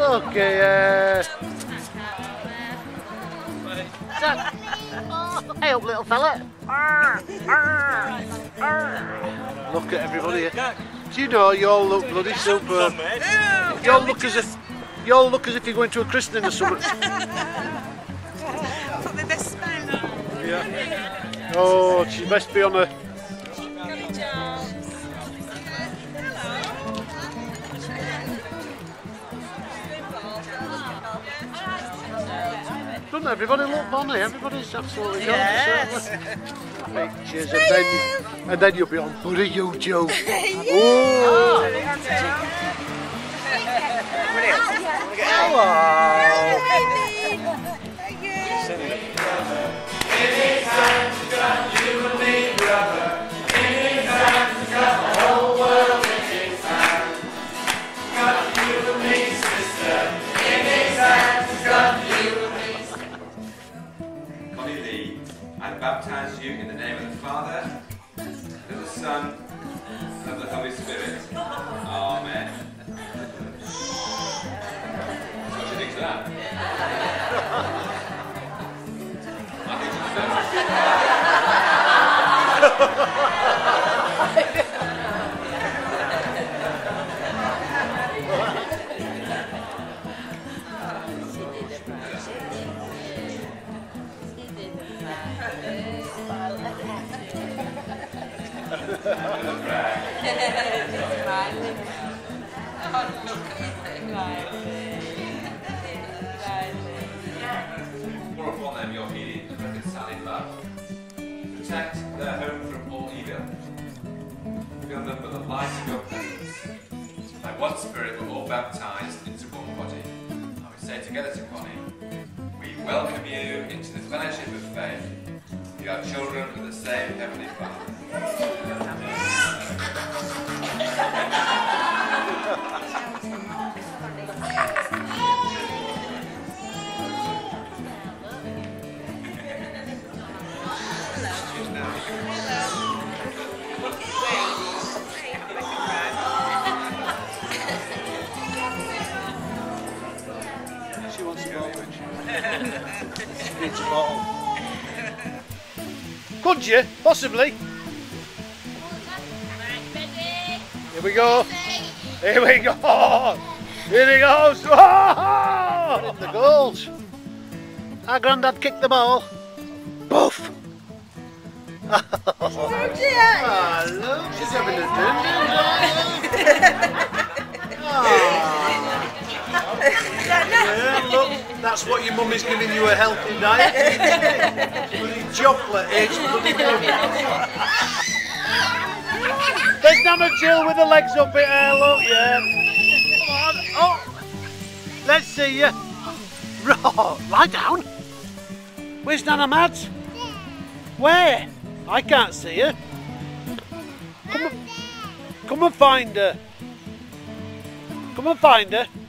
Okay, hey up, little fella. Look at everybody here. Do you know, you all look bloody superb. You all look as if you're going to a christening or something. Got my best smile on. Yeah. Oh, she must be on a... Doesn't everybody look bonny? Everybody's absolutely gorgeous. Pictures, and then you'll be on Buddy You Joe. Oh. Hello. Anytime you got you and me, brother. Anytime you got the whole world in its time. Got you and me, sister. Anytime you got you and me. Connie Lee, I baptize you in the name of the Father, and of the Son, and of the Holy Spirit. Amen. What do you think of that? I think it's more upon them your healing and reconciling love. Protect their home from all evil. Fill them with the light of your presence. By one Spirit we're all baptized into one body. And we say together to Connie, we welcome you into the fellowship of faith. You are children of the same Heavenly Father. She wants a bottle. Needs a bottle. Could you? Possibly. Here we go. Here we go. Here he goes. Oh! In the goals. Our granddad kicked the ball. Boof. Oh dear. Hello. She's having a Yeah, look, that's what your mummy's giving you, a healthy diet. Bloody chocolate eggs, bloody There's Nana Jill with the legs up it here, look, yeah. Come on, oh, let's see you. Lie down. Where's Nana Mads? Where? I can't see her. Come and find her. Come and find her.